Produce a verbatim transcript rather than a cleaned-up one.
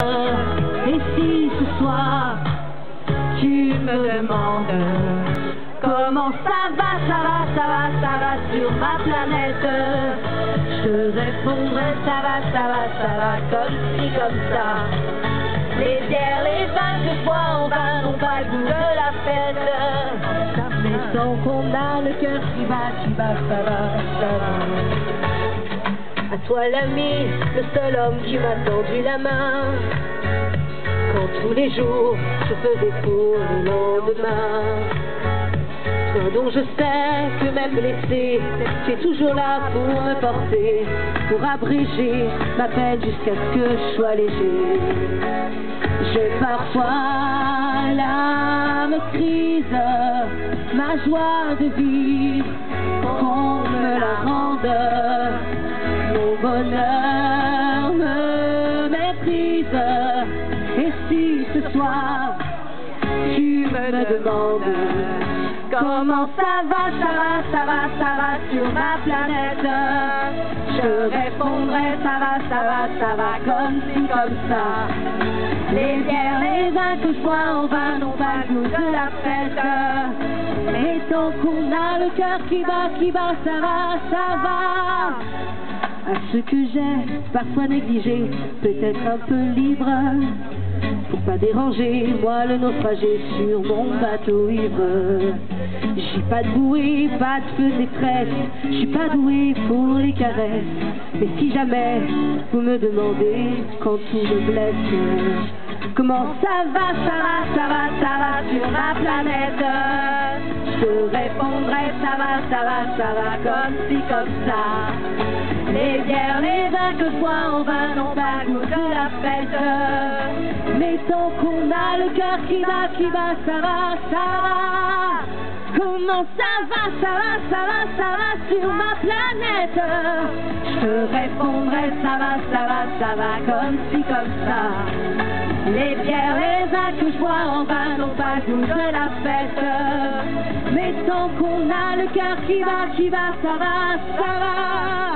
Et si ce soir tu me demandes comment ça va, ça va, ça va, ça va sur ma planète, je te répondrai ça va, ça va, ça va comme ci, comme ça. Les bières, les vins que je bois en vain n'ont pas le goût de la fête, mais tant qu'on a le cœur qui bat, qui bat, ça va, ça va. À toi l'ami, le seul homme qui m'a tendu la main, quand tous les jours je faisais pour le lendemain. Toi dont je sais que même blessé, tu es toujours là pour me porter, pour abréger ma peine jusqu'à ce que je sois léger. J'ai parfois l'âme crise, ma joie de vivre, qu'on me la rende. Mon bonheur me méprise. Et si ce soir tu me demandes comment ça va, ça va, ça va, ça va sur ma planète, je répondrai ça va, ça va, ça va comme ci, comme ça. Les bières, les vins que je bois en vain n'ont pas le goût de la fête, mais tant qu'on a le cœur qui bat, qui bat, ça va, ça va. À ce que j'ai parfois négligé, peut-être un peu libre, pour pas déranger, moi le naufragé sur mon bateau ivre. J'ai pas de bouée, pas de feu détresse, je suis pas doué pour les caresses. Mais si jamais vous me demandez quand tout me blesse, comment ça va, ça va, ça va, ça va sur ma planète, je répondrai ça va, ça va, ça va comme ci, comme ça. Les bières, les vins que je bois en vain n'ont pas le goût de la fête, mais tant qu'on a le cœur qui bat, qui bat, ça va, ça va. Comment ça va, ça va, ça va, ça va sur ma planète, je te répondrai ça va, ça va, ça va comme ci, comme ça. Les bières, les vins que je bois en vain n'ont pas le goût de la fête, mais tant qu'on a le cœur qui bat, qui bat, ça va, ça va.